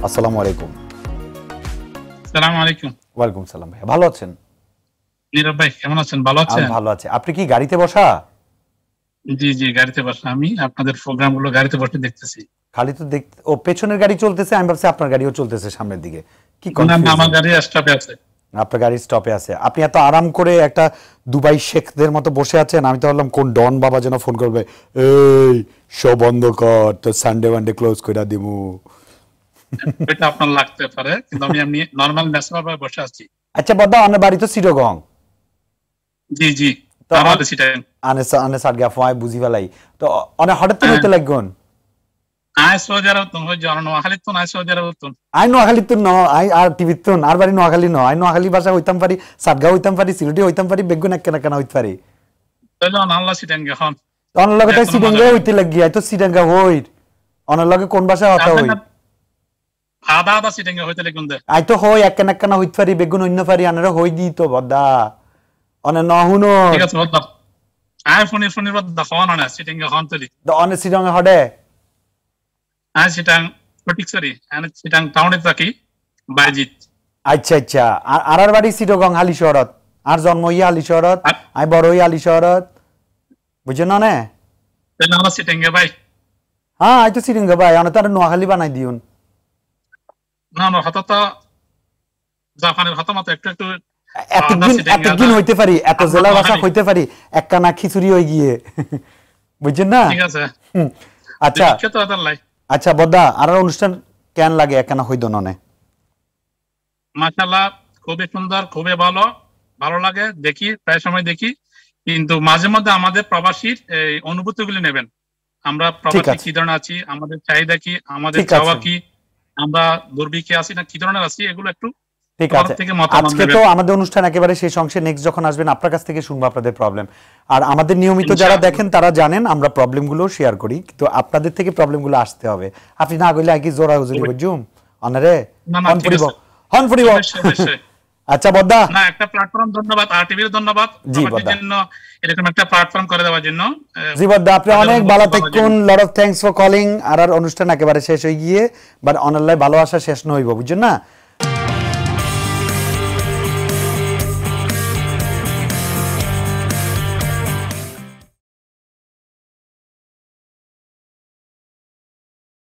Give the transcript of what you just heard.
আসসালামু আলাইকুম। আসসালামু আলাইকুম। ওয়ালাইকুম সালাম ভাই, ভালো আছেন? নীরব ভাই কেমন আছেন? ভালো আছেন? ভালো আছি। আপনি কি গাড়িতে বসা? জি জি, গাড়িতে বসা। আমি আপনাদের প্রোগ্রামগুলো গাড়িতে বসে দেখতেছি। খালি তো দেখ, ও পেছনের গাড়ি চলতেছে, আমি ভাবছি আপনার গাড়িও চলতেছে সামনের দিকে। কি না কনফিউজ। আমার গাড়ি স্টপে আছে। আপনার গাড়ি স্টপে আছে, আপনি এত আরাম করে একটা দুবাই শেখদের মতো বসে আছেন, আমি তো ভাবলাম কোন ডন বাবা যেন ফোন করবে, এই শো বন্ধ কর, তো সানডে ওয়ানডে ক্লোজ করে দিমু। এটা আপনার লাগতে পারে, কিন্তু আমি এমনি নরমাল ন্যাশনাল ভাবে বসে আছি। আচ্ছা বদ্দা, আমার বাড়ি তো সিটগং। জি জি, তো আমাদের সিটাই আনে সার গা ফয় বুঝি ফেলাই, তো অনেক হঠাৎ তো হইতে লাগগুন। আয় সোজারা উত্তম হই জানো নোয়াখালী তো নাই সোজারা উত্তম। আই নোয়াখালী তো ন, আই আর টিভি তো আর বাড়ি নোয়াখালী ন, আই নোয়াখালী ভাষা হইতাম পারি, সাতগা হইতাম পারি, সিলেটি হইতাম পারি, বেগুন এক কেনা হইতে পারি। তাহলে আল্লাহ সিটাঙ্গে এখন অনেক লগে তাই সিডাঙ্গা হইতে লাগি, আই তো সিডাঙ্গা হই। অনেক লগে কোন ভাষা হতা হই? আদা আদা সিটাঙ্গে হইতে লাগুন দে। আই তো হই এক কেনা হইতে পারি, বেগুন অন্য পারি, আনারা হই দি তো বদ্দা। অনে ন হুনো। ঠিক আছে বদ্দা। আয় ফোনের বদ্দা ফোন আনে সিটাঙ্গে হন তলি। দ অনে সিডাঙ্গা হডে। আয় সিটাং ফটিকছড়ি, আনে সিটাং টাউনে থাকি বাইজিত। আচ্ছা আচ্ছা, আর বাড়ি সিটগং হালি শহরত, আর জন্ম ই হালি শহরত, আই বড় ই হালি শহরত, বুঝছেন না নে? তাহলে আমরা সিটাঙ্গে ভাই। হ্যাঁ আই তো সিডাঙ্গা ভাই, অনে তার নোয়াখালী বানাই দিউন। না না হঠাৎ জাপানের হঠাৎ মতো একটু একটু এতদিন হইতে পারি, এত জেলার ভাষা হইতে পারি, একখানা খিচুড়ি হয়ে গিয়ে, বুঝছেন না? ঠিক আছে। আচ্ছা আচ্ছা বদ্দা, আর অনুষ্ঠান কেন লাগে একখানা হইতো ননে? মাশাআল্লাহ খুবই সুন্দর, খুবই ভালো, ভালো লাগে, দেখি প্রায় সময় দেখি, কিন্তু মাঝে মধ্যে আমাদের প্রবাসীর এই অনুভূতিগুলি নেবেন। আমরা প্রবাসী কি ধরনের আছি, আমাদের চাহিদা কি, আমাদের চাওয়া কি, আমরা দুর্ভিক্ষে আছি না কি ধরনের আছি, এগুলো একটু ঠিক আছে। আজকে তো আমাদের অনুষ্ঠান একেবারে শেষ অংশে, নেক্সট যখন আসবেন আপনার কাছ থেকে শুনবো আপনাদের প্রবলেম। আর আমাদের নিয়মিত যারা দেখেন তারা জানেন আমরা প্রবলেমগুলো শেয়ার করি, তো আপনাদের থেকে প্রবলেমগুলো আসতে হবে। আপনি না কইলে আগে জোরা হুজুরি বুঝুম অনারে হন পড়িব, হন পড়িব। আচ্ছা বদ্দা, না একটা প্ল্যাটফর্ম, ধন্যবাদ আরটিভির, ধন্যবাদ আমাদের জন্য এরকম একটা প্ল্যাটফর্ম করে দেওয়ার জন্য। জি বদ্দা, আপনি অনেক ভালো থাকুন, lot of thanks for calling. আর অনুষ্ঠান একেবারে শেষ হয়ে গিয়ে, বাট অনলাইন ভালোবাসা শেষ না হইব, বুঝছেন না?